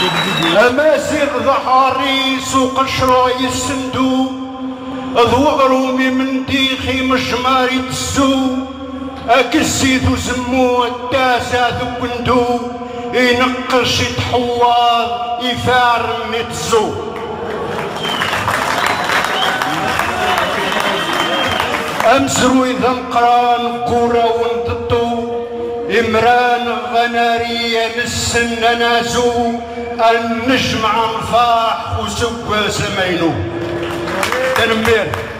امازيغ ظهري سوق شراي السندو ضوغرومي من ديخي مجماري تسو اكسيت وزمو التاسع ذكندو ينقش يتحواض يفارم يتزو امزرو اذا مقران كورة ونططو امران غنارية نسن نازو النجم عنفاح وسوى زمينو تنمير